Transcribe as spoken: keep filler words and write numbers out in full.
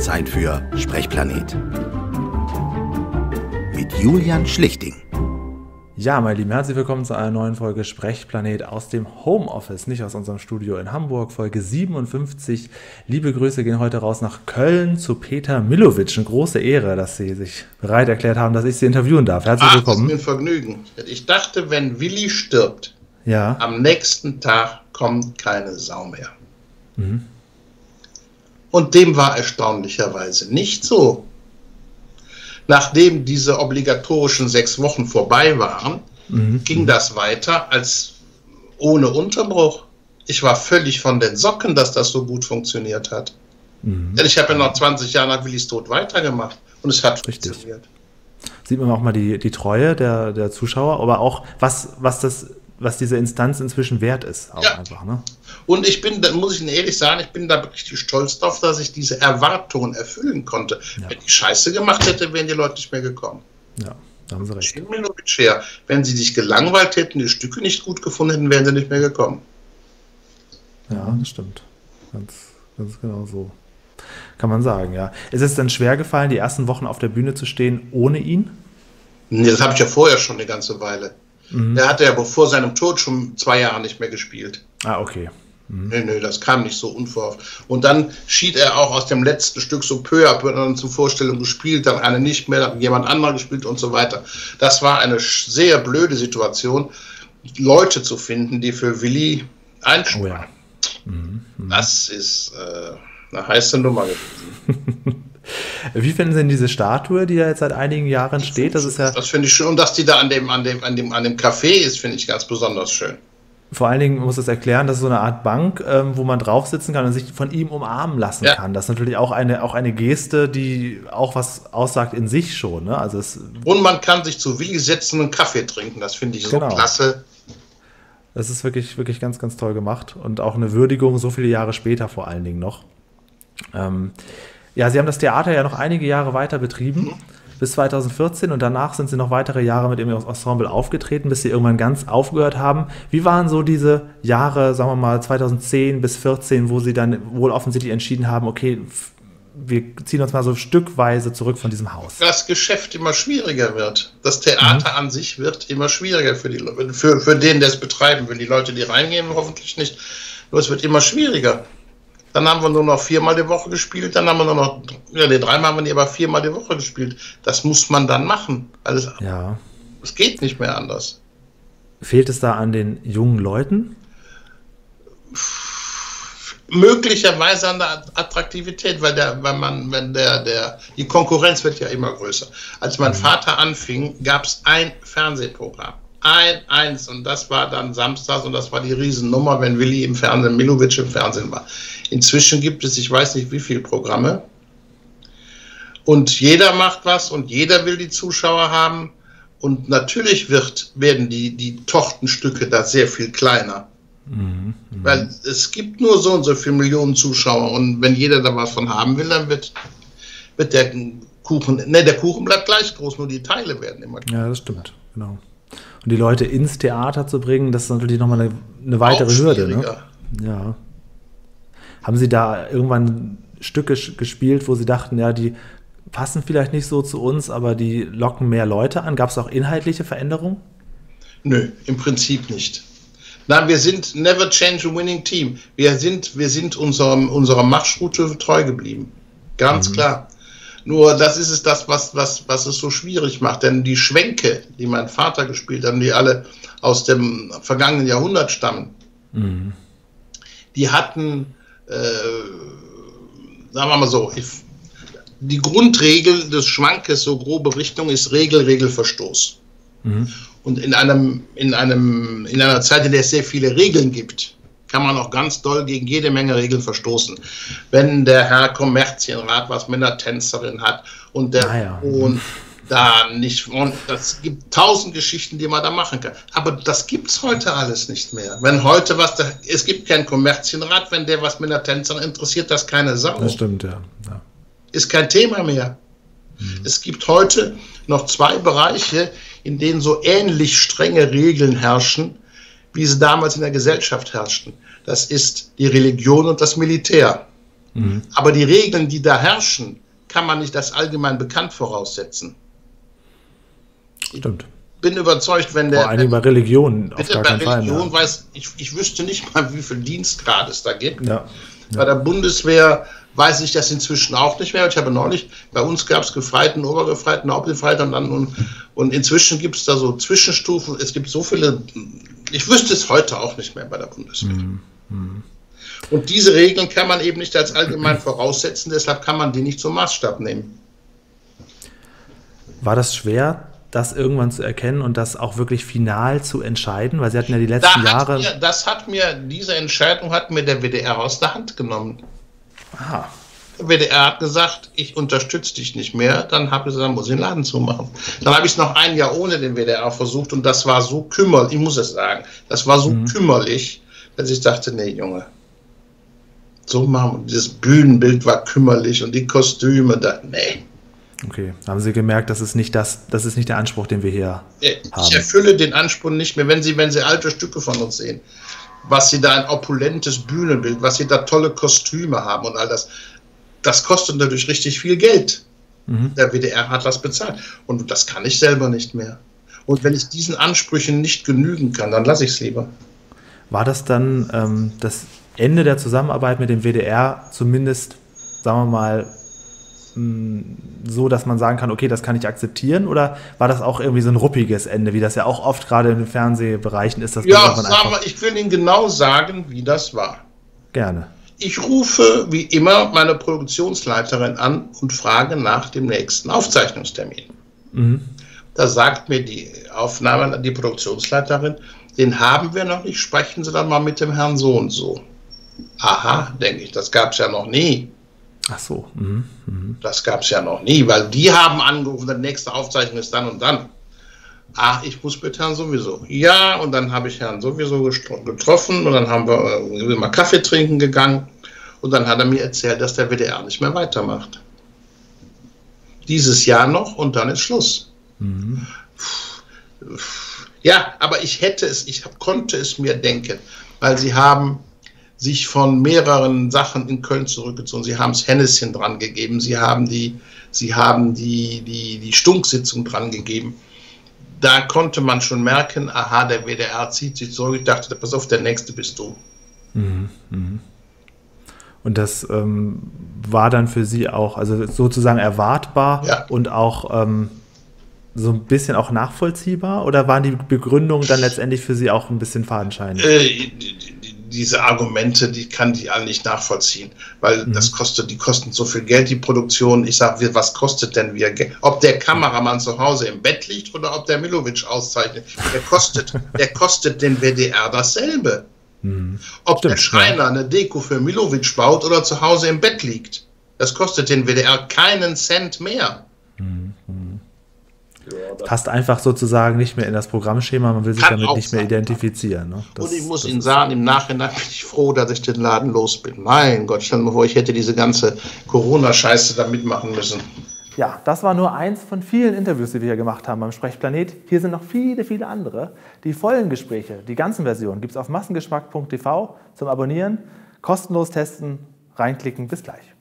Zeit für Sprechplanet mit Julian Schlichting. Ja, meine Lieben, herzlich willkommen zu einer neuen Folge Sprechplanet aus dem Homeoffice, nicht aus unserem Studio in Hamburg, Folge siebenundfünfzig. Liebe Grüße gehen heute raus nach Köln zu Peter Millowitsch. Eine große Ehre, dass Sie sich bereit erklärt haben, dass ich Sie interviewen darf. Herzlich Ach, willkommen. Das ist mir ein Vergnügen. Ich dachte, wenn Willi stirbt, ja. am nächsten Tag kommt keine Sau mehr. Mhm. Und dem war erstaunlicherweise nicht so. Nachdem diese obligatorischen sechs Wochen vorbei waren, mhm. ging das weiter als ohne Unterbruch. Ich war völlig von den Socken, dass das so gut funktioniert hat. Mhm. Denn ich habe ja noch zwanzig Jahre nach Willis Tod weitergemacht und es hat Richtig. funktioniert. Sieht man auch mal die, die Treue der, der Zuschauer, aber auch, was, was, das, was diese Instanz inzwischen wert ist. Auch ja. einfach, ne? Und ich bin, da muss ich Ihnen ehrlich sagen, ich bin da richtig stolz drauf, dass ich diese Erwartungen erfüllen konnte. Ja. Wenn ich Scheiße gemacht hätte, wären die Leute nicht mehr gekommen. Ja, da haben Sie recht. Her. Wenn sie sich gelangweilt hätten, die Stücke nicht gut gefunden hätten, wären sie nicht mehr gekommen. Ja, das stimmt. Ganz, ganz genau so. Kann man sagen, ja. Ist es denn schwer gefallen, die ersten Wochen auf der Bühne zu stehen ohne ihn? Nee, das habe ich ja vorher schon eine ganze Weile. Mhm. Er hatte ja vor seinem Tod schon zwei Jahre nicht mehr gespielt. Ah, okay. Mhm. Nee, nee, das kam nicht so unverhofft. Und dann schied er auch aus dem letzten Stück so peu à peu dann zur Vorstellung gespielt, dann eine nicht mehr, dann jemand anderer gespielt und so weiter. Das war eine sehr blöde Situation, Leute zu finden, die für Willi einspringen. Oh ja. Mhm. Mhm. Das ist äh, eine heiße Nummer gewesen. Wie finden Sie denn diese Statue, die da jetzt seit einigen Jahren steht? Das ist ja. Das finde ich schön. Und dass die da an dem, an dem, an dem, an dem Café ist, finde ich ganz besonders schön. Vor allen Dingen muss es erklären, das ist so eine Art Bank, ähm, wo man drauf sitzen kann und sich von ihm umarmen lassen ja. kann. Das ist natürlich auch eine, auch eine Geste, die auch was aussagt in sich schon. Ne? Also es und man kann sich zu Willi setzen und Kaffee trinken. Das finde ich so genau. klasse. Das ist wirklich, wirklich ganz, ganz toll gemacht. Und auch eine Würdigung so viele Jahre später vor allen Dingen noch. Ähm, ja, Sie haben das Theater ja noch einige Jahre weiter betrieben. Mhm. Bis zweitausendvierzehn und danach sind Sie noch weitere Jahre mit dem Ensemble aufgetreten, bis Sie irgendwann ganz aufgehört haben. Wie waren so diese Jahre, sagen wir mal zweitausendzehn bis vierzehn, wo Sie dann wohl offensichtlich entschieden haben, okay, wir ziehen uns mal so stückweise zurück von diesem Haus? Das Geschäft immer schwieriger wird. Das Theater mhm. an sich wird immer schwieriger für, die, für, für den, der es betreiben will. Die Leute, die reingehen, hoffentlich nicht. Nur es wird immer schwieriger. Dann haben wir nur noch viermal die Woche gespielt, dann haben wir nur noch, ja, nee, dreimal haben wir nicht, aber viermal die Woche gespielt. Das muss man dann machen. Alles, ja. Es geht nicht mehr anders. Fehlt es da an den jungen Leuten? Möglicherweise an der Attraktivität, weil der, weil man, wenn der, der, die Konkurrenz wird ja immer größer. Als mein mhm. Vater anfing, gab es ein Fernsehprogramm. Ein, eins, und das war dann samstags und das war die Riesennummer, wenn Willi im Fernsehen, Millowitsch im Fernsehen war. Inzwischen gibt es, ich weiß nicht wie viele Programme und jeder macht was und jeder will die Zuschauer haben und natürlich wird, werden die, die Tortenstücke da sehr viel kleiner, mhm, weil es gibt nur so und so viele Millionen Zuschauer und wenn jeder da was von haben will, dann wird, wird der Kuchen, ne, der Kuchen bleibt gleich groß, nur die Teile werden immer kleiner. Ja, das stimmt, genau. Und die Leute ins Theater zu bringen, das ist natürlich nochmal eine, eine weitere Hürde. Ne? Ja. Haben Sie da irgendwann Stücke gespielt, wo Sie dachten, ja, die passen vielleicht nicht so zu uns, aber die locken mehr Leute an? Gab es auch inhaltliche Veränderungen? Nö, im Prinzip nicht. Nein, wir sind never change a winning team. Wir sind, wir sind unserem, unserer Marschroute treu geblieben. Ganz mhm. klar. Nur das ist es das, was, was, was es so schwierig macht. Denn die Schwänke, die mein Vater gespielt hat, die alle aus dem vergangenen Jahrhundert stammen, mhm. die hatten, äh, sagen wir mal so, ich, die Grundregel des Schwankes, so grobe Richtung, ist Regel, Regelverstoß. Mhm. Und in, einem, in, einem, in einer Zeit, in der es sehr viele Regeln gibt, kann man auch ganz doll gegen jede Menge Regeln verstoßen. Wenn der Herr Kommerzienrat was mit einer Tänzerin hat und der ah, ja. und da nicht, und das gibt tausend Geschichten, die man da machen kann. Aber das gibt's heute alles nicht mehr. Wenn heute was, da, es gibt keinen Kommerzienrat, wenn der was mit einer Tänzerin interessiert, das keine Sau. Das stimmt, ja. ja. Ist kein Thema mehr. Mhm. Es gibt heute noch zwei Bereiche, in denen so ähnlich strenge Regeln herrschen, wie sie damals in der Gesellschaft herrschten. Das ist die Religion und das Militär. Mhm. Aber die Regeln, die da herrschen, kann man nicht als allgemein bekannt voraussetzen. Stimmt. Ich bin überzeugt, wenn der... Vor allem bei Religion auf gar keinen Fall. Bei Religion weiß ich, ich wüsste nicht mal, wie viel Dienstgrad es da gibt. Ja. Ja. Bei der Bundeswehr weiß ich das inzwischen auch nicht mehr. Ich habe neulich, bei uns gab es Gefreiten, Obergefreiten, Hauptgefreiten und, und, und inzwischen gibt es da so Zwischenstufen. Es gibt so viele, ich wüsste es heute auch nicht mehr bei der Bundeswehr. Mhm. Mhm. Und diese Regeln kann man eben nicht als allgemein voraussetzen, deshalb kann man die nicht zum Maßstab nehmen. War das schwer, das irgendwann zu erkennen und das auch wirklich final zu entscheiden? Weil Sie hatten ja die letzten da Jahre... Mir, das hat mir, diese Entscheidung hat mir der W D R aus der Hand genommen. Aha. Der W D R hat gesagt, ich unterstütze dich nicht mehr, dann habe ich gesagt, dann muss ich den Laden zumachen. Dann habe ich es noch ein Jahr ohne den W D R versucht und das war so kümmerlich, ich muss es sagen, das war so mhm. kümmerlich, dass ich dachte, nee, Junge, so machen wir, dieses Bühnenbild war kümmerlich und die Kostüme, da, nee. Okay, haben Sie gemerkt, das ist nicht das, das ist nicht der Anspruch, den wir hier ich haben? Ich erfülle den Anspruch nicht mehr, wenn Sie, wenn Sie alte Stücke von uns sehen, was Sie da ein opulentes Bühnenbild, was Sie da tolle Kostüme haben und all das, das kostet natürlich richtig viel Geld. Mhm. Der W D R hat das bezahlt und das kann ich selber nicht mehr. Und wenn ich diesen Ansprüchen nicht genügen kann, dann lasse ich es lieber. War das dann ähm, das Ende der Zusammenarbeit mit dem W D R zumindest, sagen wir mal, so, dass man sagen kann, okay, das kann ich akzeptieren, oder war das auch irgendwie so ein ruppiges Ende, wie das ja auch oft gerade in den Fernsehbereichen ist? Dass ja, sag mal, ich will Ihnen genau sagen, wie das war. Gerne. Ich rufe wie immer meine Produktionsleiterin an und frage nach dem nächsten Aufzeichnungstermin. Mhm. Da sagt mir die Aufnahme, die Produktionsleiterin, den haben wir noch nicht, sprechen Sie dann mal mit dem Herrn so und so. Aha, denke ich, das gab es ja noch nie. Ach so. Mhm. Mhm. Das gab es ja noch nie, weil die haben angerufen, die nächste Aufzeichnung ist dann und dann. Ach, ich muss mit Herrn sowieso. Ja, und dann habe ich Herrn sowieso getroffen und dann haben wir äh, mal Kaffee trinken gegangen und dann hat er mir erzählt, dass der W D R nicht mehr weitermacht. Dieses Jahr noch und dann ist Schluss. Mhm. Ja, aber ich hätte es, ich konnte es mir denken, weil sie haben sich von mehreren Sachen in Köln zurückgezogen. Sie haben das Henneschen dran gegeben, sie haben die, sie haben die, die, die Stunksitzung dran gegeben. Da konnte man schon merken, aha, der W D R zieht sich zurück. Ich dachte, pass auf, der Nächste bist du. Mhm, mh. Und das ähm, war dann für Sie auch, also sozusagen erwartbar, ja, und auch ähm, so ein bisschen auch nachvollziehbar? Oder waren die Begründungen dann letztendlich für Sie auch ein bisschen fadenscheinig? Äh, diese Argumente, die kann die alle nicht nachvollziehen, weil mhm. das kostet, die kosten so viel Geld, die Produktion. Ich sage, was kostet denn wir Geld? Ob der Kameramann zu Hause im Bett liegt oder ob der Milovic auszeichnet, der kostet, der kostet den W D R dasselbe. Mhm. Ob Stimmt, der Schreiner ja. eine Deko für Milovic baut oder zu Hause im Bett liegt, das kostet den W D R keinen Cent mehr. Mhm. Ja, passt einfach sozusagen nicht mehr in das Programmschema, man will sich damit nicht mehr identifizieren. Ne? Das, und ich muss Ihnen sagen, im Nachhinein bin ich froh, dass ich den Laden los bin. Mein Gott, stell dir mal vor, ich hätte diese ganze Corona-Scheiße da mitmachen müssen. Ja, das war nur eins von vielen Interviews, die wir hier gemacht haben beim Sprechplanet. Hier sind noch viele, viele andere. Die vollen Gespräche, die ganzen Versionen gibt es auf massengeschmack punkt t v zum Abonnieren, kostenlos testen, reinklicken. Bis gleich.